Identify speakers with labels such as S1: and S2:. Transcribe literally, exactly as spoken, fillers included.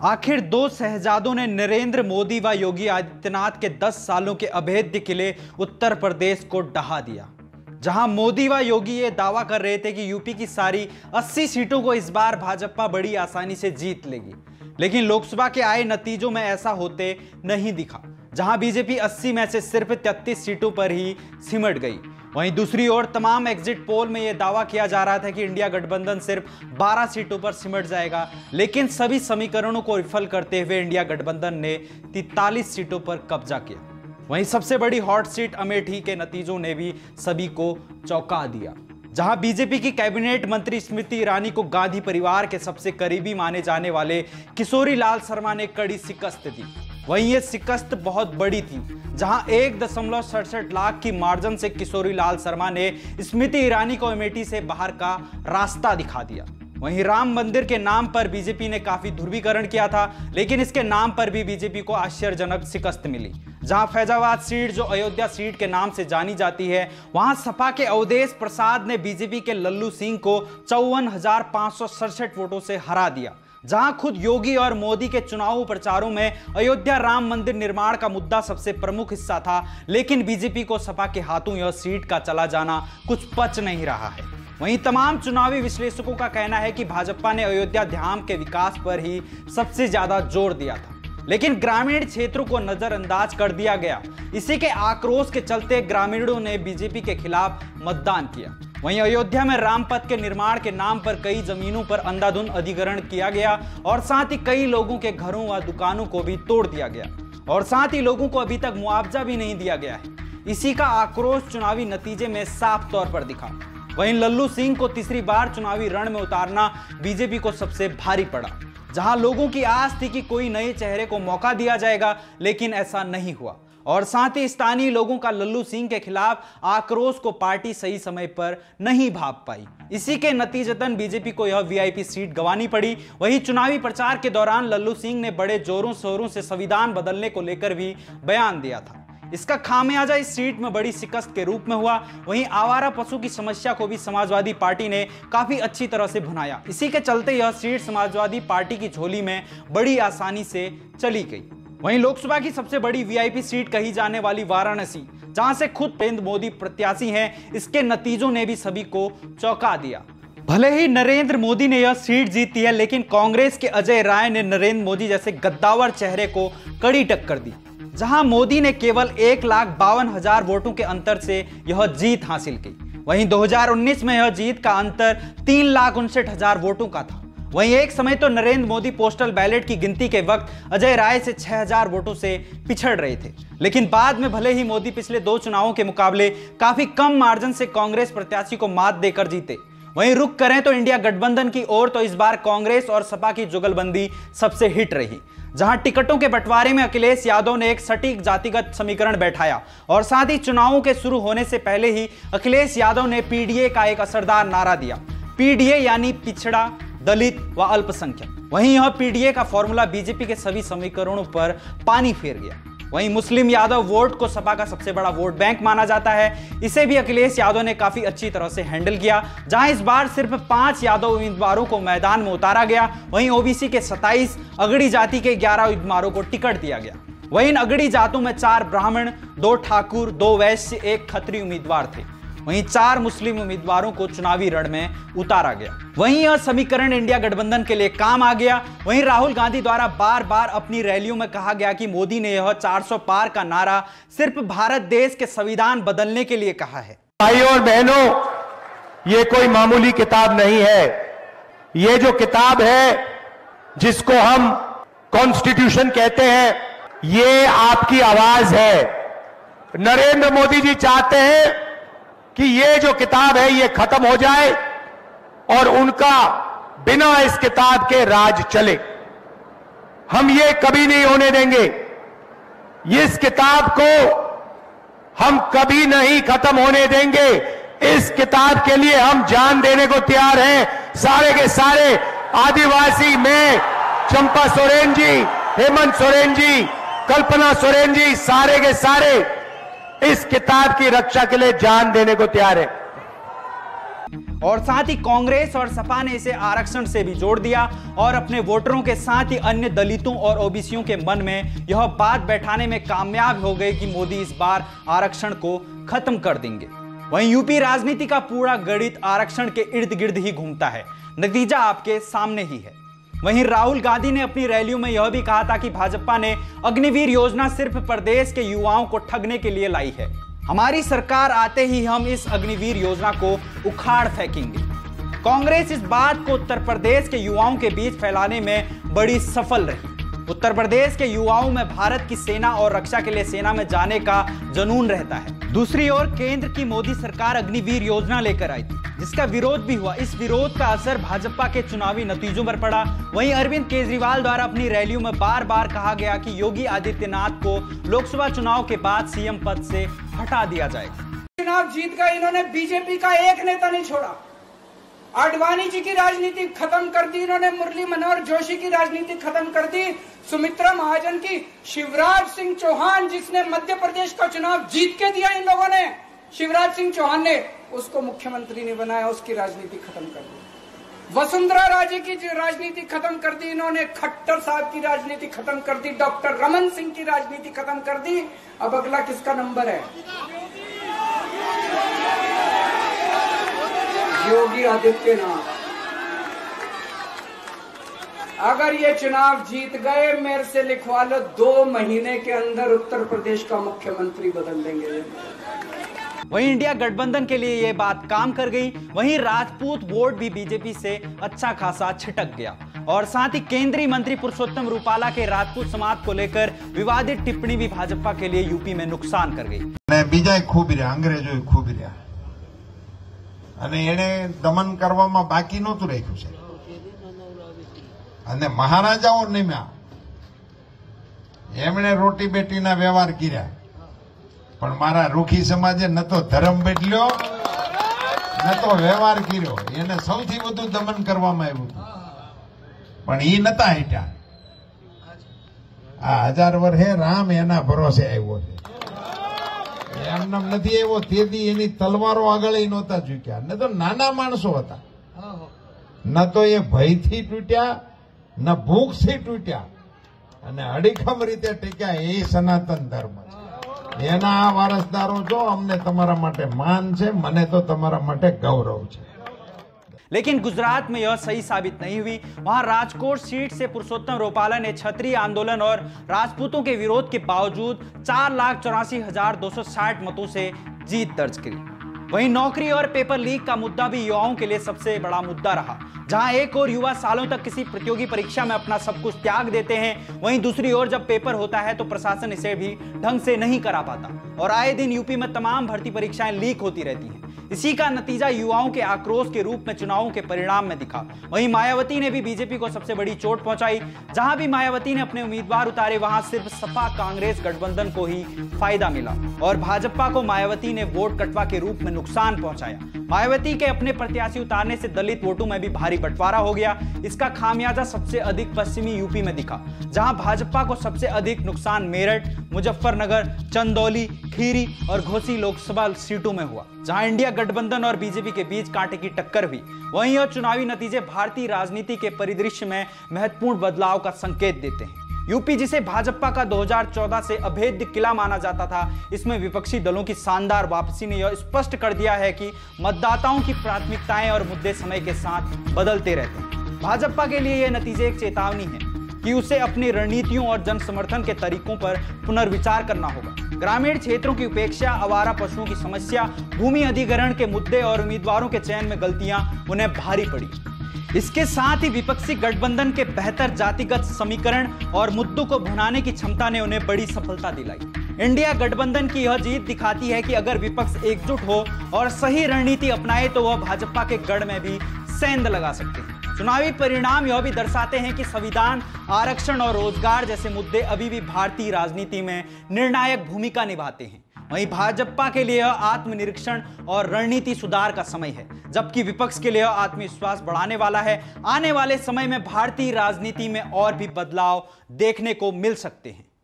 S1: आखिर दो शहजादों ने नरेंद्र मोदी व योगी आदित्यनाथ के दस सालों के अभेद्य किले उत्तर प्रदेश को ढहा दिया। जहां मोदी व योगी ये दावा कर रहे थे कि यूपी की सारी अस्सी सीटों को इस बार भाजपा बड़ी आसानी से जीत लेगी, लेकिन लोकसभा के आए नतीजों में ऐसा होते नहीं दिखा। जहां बीजेपी अस्सी में से सिर्फ तैंतीस सीटों पर ही सिमट गई, वहीं दूसरी ओर तमाम एग्जिट पोल में यह दावा किया जा रहा था कि इंडिया गठबंधन सिर्फ बारह सीटों पर सिमट जाएगा, लेकिन सभी समीकरणों को विफल करते हुए इंडिया गठबंधन ने तैंतालीस सीटों पर कब्जा किया। वहीं सबसे बड़ी हॉट सीट अमेठी के नतीजों ने भी सभी को चौंका दिया, जहां बीजेपी की कैबिनेट मंत्री स्मृति ईरानी को गांधी परिवार के सबसे करीबी माने जाने वाले किशोरी लाल शर्मा ने कड़ी शिकस्त दी। वहीं यह शिकस्त बहुत बड़ी थी, जहां एक दशमलव सड़सठ लाख की मार्जिन से किशोरी लाल शर्मा ने स्मृति ईरानी को अमेठी से बाहर का रास्ता दिखा दिया। वहीं राम मंदिर के नाम पर बीजेपी ने काफी ध्रुवीकरण किया था, लेकिन इसके नाम पर भी बीजेपी को आश्चर्यजनक शिकस्त मिली। जहां फैजाबाद सीट जो अयोध्या सीट के नाम से जानी जाती है, वहां सपा के अवधेश प्रसाद ने बीजेपी के लल्लू सिंह को चौवन हजार पांच सौ सड़सठ वोटों से हरा दिया। जहां खुद योगी और मोदी के चुनाव प्रचारों में अयोध्या राम मंदिर निर्माण का मुद्दा सबसे प्रमुख हिस्सा था, लेकिन बीजेपी को सपा के हाथों यह सीट का चला जाना कुछ पच नहीं रहा है। वहीं तमाम चुनावी विश्लेषकों का कहना है कि भाजपा ने अयोध्या धाम के विकास पर ही सबसे ज्यादा जोर दिया था, लेकिन ग्रामीण क्षेत्रों को नजरअंदाज कर दिया गया। इसी के आक्रोश के चलते ग्रामीणों ने बीजेपी के खिलाफ मतदान किया। वहीं अयोध्या में रामपथ के निर्माण के नाम पर कई जमीनों पर अंधाधुंध अधिग्रहण किया गया और साथ ही कई लोगों के घरों व दुकानों को भी तोड़ दिया गया और साथ ही लोगों को अभी तक मुआवजा भी नहीं दिया गया है। इसी का आक्रोश चुनावी नतीजे में साफ तौर पर दिखा। वहीं लल्लू सिंह को तीसरी बार चुनावी रण में उतारना बीजेपी को सबसे भारी पड़ा, जहां लोगों की आस थी कि कोई नए चेहरे को मौका दिया जाएगा, लेकिन ऐसा नहीं हुआ और साथ ही स्थानीय लोगों का लल्लू सिंह के खिलाफ आक्रोश को पार्टी सही समय पर नहीं भाप पाई। इसी के नतीजतन बीजेपी को यह वीआईपी सीट गंवानी पड़ी। वहीं चुनावी प्रचार के दौरान लल्लू सिंह ने बड़े जोरों शोरों से संविधान बदलने को लेकर भी बयान दिया था। इसका खामियाजा इस सीट में बड़ी शिकस्त के रूप में हुआ। वहीं आवारा पशु की समस्या को भी समाजवादी पार्टी ने काफी अच्छी तरह से भुनाया। इसी के चलते यह सीट समाजवादी पार्टी की झोली में बड़ी आसानी से चली गई। वहीं लोकसभा की सबसे बड़ी वीआईपी सीट कही जाने वाली वाराणसी, जहां से खुद नरेंद्र मोदी प्रत्याशी हैं, इसके नतीजों ने भी सभी को चौंका दिया। भले ही नरेंद्र मोदी ने यह सीट जीती है, लेकिन कांग्रेस के अजय राय ने नरेंद्र मोदी जैसे गद्दावर चेहरे को कड़ी टक्कर दी। जहां मोदी ने केवल एक लाख बावन हजार वोटों के अंतर से यह जीत हासिल की। वहीं दो हजार उन्नीस में यह जीत का अंतर तीन लाख उनसठ हजार वोटों का था। वहीं एक समय तो नरेंद्र मोदी पोस्टल बैलेट की गिनती के वक्त अजय राय से छह हजार वोटों से पिछड़ रहे थे, लेकिन बाद में भले ही मोदी पिछले दो चुनावों के मुकाबले काफी कम मार्जिन से कांग्रेस प्रत्याशी को मात देकर जीते। वहीं रुख करें तो इंडिया गठबंधन की ओर, तो इस बार कांग्रेस और सपा की जुगलबंदी सबसे हिट रही, जहां टिकटों के बंटवारे में अखिलेश यादव ने एक सटीक जातिगत समीकरण बैठाया और साथ ही चुनावों के शुरू होने से पहले ही अखिलेश यादव ने पीडीए का एक असरदार नारा दिया। पीडीए यानी पिछड़ा, दलित व अल्पसंख्यक। वहीं यह पीडीए का फॉर्मूला बीजेपी के सभी समीकरणों पर पानी फेर गया। वहीं मुस्लिम यादव वोट को सपा का सबसे बड़ा वोट बैंक माना जाता है, इसे भी अखिलेश यादव ने काफी अच्छी तरह से हैंडल किया। जहां इस बार सिर्फ पांच यादव उम्मीदवारों को मैदान में उतारा गया, वहीं ओबीसी के सत्ताईस, अगड़ी जाति के ग्यारह उम्मीदवारों को टिकट दिया गया। वहीं इन अगड़ी जातों में चार ब्राह्मण, दो ठाकुर, दो वैश्य, एक खत्री उम्मीदवार थे। वहीं चार मुस्लिम उम्मीदवारों को चुनावी रण में उतारा गया। वहीं यह समीकरण इंडिया गठबंधन के लिए काम आ गया। वहीं राहुल गांधी द्वारा बार बार अपनी रैलियों में कहा गया कि मोदी ने यह चार सौ पार का नारा सिर्फ भारत देश के संविधान बदलने के लिए कहा है।
S2: भाइयों और बहनों, ये कोई मामूली किताब नहीं है। ये जो किताब है जिसको हम कॉन्स्टिट्यूशन कहते हैं, ये आपकी आवाज है। नरेंद्र मोदी जी चाहते हैं कि ये जो किताब है ये खत्म हो जाए और उनका बिना इस किताब के राज चले। हम ये कभी नहीं होने देंगे। इस किताब को हम कभी नहीं खत्म होने देंगे। इस किताब के लिए हम जान देने को तैयार हैं। सारे के सारे आदिवासी में चंपा सोरेन जी, हेमंत सोरेन जी, कल्पना सोरेन जी, सारे के सारे इस किताब की रक्षा के लिए जान देने को तैयार है।
S1: और साथ ही कांग्रेस और सपा ने इसे आरक्षण से भी जोड़ दिया और अपने वोटरों के साथ ही अन्य दलितों और ओबीसियों के मन में यह बात बैठाने में कामयाब हो गए कि मोदी इस बार आरक्षण को खत्म कर देंगे। वहीं यूपी राजनीति का पूरा गणित आरक्षण के इर्द गिर्द ही घूमता है, नतीजा आपके सामने ही है। वहीं राहुल गांधी ने अपनी रैलियों में यह भी कहा था कि भाजपा ने अग्निवीर योजना सिर्फ प्रदेश के युवाओं को ठगने के लिए लाई है। हमारी सरकार आते ही हम इस अग्निवीर योजना को उखाड़ फेंकेंगे। कांग्रेस इस बात को उत्तर प्रदेश के युवाओं के बीच फैलाने में बड़ी सफल रही। उत्तर प्रदेश के युवाओं में भारत की सेना और रक्षा के लिए सेना में जाने का जुनून रहता है। दूसरी ओर केंद्र की मोदी सरकार अग्निवीर योजना लेकर आई थी, जिसका विरोध भी हुआ। इस विरोध का असर भाजपा के चुनावी नतीजों पर पड़ा। वहीं अरविंद केजरीवाल द्वारा अपनी रैलियों में बार बार कहा गया कि योगी आदित्यनाथ को लोकसभा चुनाव के बाद सीएम पद से हटा दिया जाएगा।
S3: चुनाव जीत गए, इन्होंने बीजेपी का एक नेता नहीं छोड़ा। आडवाणी जी की राजनीति खत्म कर दी इन्होंने, मुरली मनोहर जोशी की राजनीति खत्म कर दी, सुमित्रा महाजन की, शिवराज सिंह चौहान जिसने मध्य प्रदेश का चुनाव जीत के दिया इन लोगों ने, शिवराज सिंह चौहान ने उसको मुख्यमंत्री नहीं बनाया, उसकी राजनीति खत्म कर दी। वसुंधरा राजे की राजनीति खत्म कर दी इन्होंने, खट्टर साहब की राजनीति खत्म कर दी, डॉक्टर रमन सिंह की राजनीति खत्म कर दी। अब अगला किसका नंबर है? योगी आदित्यनाथ। अगर ये चुनाव जीत गए, मेरे से लिखवा लो, दो महीने के अंदर उत्तर प्रदेश का मुख्यमंत्री बदल देंगे।
S1: वहीं इंडिया गठबंधन के लिए यह बात काम कर गई। वहीं राजपूत वोट भी बीजेपी से अच्छा खासा छिटक गया और साथ ही केंद्रीय मंत्री पुरुषोत्तम रूपाला के राजपूत समाज को लेकर विवादित टिप्पणी भी भाजपा के लिए यूपी में नुकसान कर गई।
S4: बीजा खूब रहा, अंग्रेजों खूब रहा અને એને દમન કરવામાં બાકી નહોતું રાખ્યું છે અને મહારાજાઓ નિમ્યા એમણે રોટી બેટીના વ્યવહાર કર્યા પણ મારા રૂખી સમાજે ન તો ધર્મ બદલ્યો ન તો વ્યવહાર કર્યો, એને સૌથી વધુ દમન કરવામાં આવ્યું હતું પણ ઈ નતા હટ્યા। આ હજાર વર્ષે રામ એના ભરોસે આવ્યો છે, એમનેમ નથી આવ્યો, તેથી એની તલવારો આગળ નહોતા ઝૂક્યા, ન તો નાના માણસો હતા, ન તો એ ભયથી તૂટ્યા ન ભૂખથી તૂટ્યા અને અડીખમ રીતે ટીક્યા। એ સનાતન ધર્મ છે, એના આ વારસદારો છો, અમને તમારા માટે માન છે, મને તો તમારા માટે ગૌરવ છે।
S1: लेकिन गुजरात में यह सही साबित नहीं हुई। वहां राजकोट सीट से पुरुषोत्तम रूपाला ने क्षत्रिय आंदोलन और राजपूतों के विरोध के बावजूद चार लाख चौरासी हजार दो सौ साठ मतों से जीत दर्ज करी। वहीं नौकरी और पेपर लीक का मुद्दा भी युवाओं के लिए सबसे बड़ा मुद्दा रहा। जहां एक और युवा सालों तक किसी प्रतियोगी परीक्षा में अपना सब कुछ त्याग देते हैं, वहीं दूसरी ओर जब पेपर होता है तो प्रशासन इसे भी ढंग से नहीं करा पाता और आए दिन यूपी में तमाम भर्ती परीक्षाएं लीक होती रहती हैं। इसी का नतीजा युवाओं के आक्रोश के रूप में चुनावों के परिणाम में दिखा। वहीं मायावती ने भी बीजेपी को सबसे बड़ी चोट पहुंचाई। जहां भी मायावती ने अपने उम्मीदवार उतारे, वहां सिर्फ सपा कांग्रेस गठबंधन को ही फायदा मिला और भाजपा को मायावती ने वोट कटवा के रूप में नुकसान पहुंचाया। मायावती के अपने प्रत्याशी उतारने से दलित वोटों में भी भारी बंटवारा हो गया। इसका खामियाजा सबसे अधिक पश्चिमी यूपी में दिखा, जहां भाजपा को सबसे अधिक नुकसान मेरठ, मुजफ्फरनगर, चंदौली, खीरी और घोसी लोकसभा सीटों में हुआ, जहां इंडिया गठबंधन और बीजेपी के बीच कांटे की टक्कर हुई। वहीं यह चुनावी नतीजे भारतीय राजनीति के परिदृश्य में महत्वपूर्ण बदलाव का संकेत देते हैं। यूपी जिसे भाजपा का दो हज़ार चौदह से अभेद्य किला माना जाता था, इसमें विपक्षी दलों की शानदार वापसी ने यह स्पष्ट कर दिया है कि मतदाताओं की प्राथमिकताएं और मुद्दे समय के साथ बदलते रहते हैं। भाजपा के लिए यह नतीजे एक चेतावनी है कि उसे अपनी रणनीतियों और जन समर्थन के तरीकों पर पुनर्विचार करना होगा। ग्रामीण क्षेत्रों की उपेक्षा, आवारा पशुओं की समस्या, भूमि अधिग्रहण के मुद्दे और उम्मीदवारों के चयन में गलतियां उन्हें भारी पड़ी। इसके साथ ही विपक्षी गठबंधन के बेहतर जातिगत समीकरण और मुद्दों को भुनाने की क्षमता ने उन्हें बड़ी सफलता दिलाई। इंडिया गठबंधन की यह जीत दिखाती है कि अगर विपक्ष एकजुट हो और सही रणनीति अपनाए तो वह भाजपा के गढ़ में भी सेंध लगा सकते हैं। चुनावी परिणाम यह भी दर्शाते हैं कि संविधान, आरक्षण और रोजगार जैसे मुद्दे अभी भी भारतीय राजनीति में निर्णायक भूमिका निभाते हैं। वहीं भाजपा के लिए आत्मनिरीक्षण और रणनीति सुधार का समय है, जबकि विपक्ष के लिए आत्मविश्वास बढ़ाने वाला है। आने वाले समय में भारतीय राजनीति में और भी बदलाव देखने को मिल सकते हैं।